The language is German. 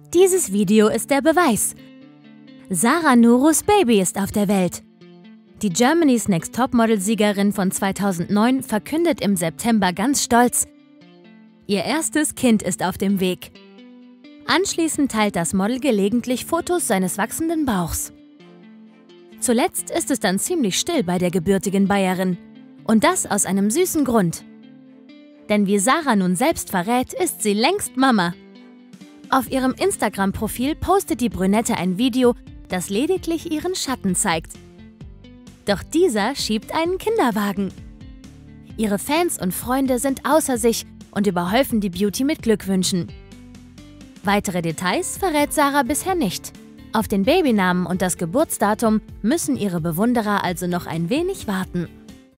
Dieses Video ist der Beweis. Sarah Nurus Baby ist auf der Welt. Die Germany's Next Topmodel-Siegerin von 2009 verkündet im September ganz stolz: Ihr erstes Kind ist auf dem Weg. Anschließend teilt das Model gelegentlich Fotos seines wachsenden Bauchs. Zuletzt ist es dann ziemlich still bei der gebürtigen Bayerin. Und das aus einem süßen Grund. Denn wie Sarah nun selbst verrät, ist sie längst Mama. Auf ihrem Instagram-Profil postet die Brünette ein Video, das lediglich ihren Schatten zeigt. Doch dieser schiebt einen Kinderwagen. Ihre Fans und Freunde sind außer sich und überhäufen die Beauty mit Glückwünschen. Weitere Details verrät Sarah bisher nicht. Auf den Babynamen und das Geburtsdatum müssen ihre Bewunderer also noch ein wenig warten.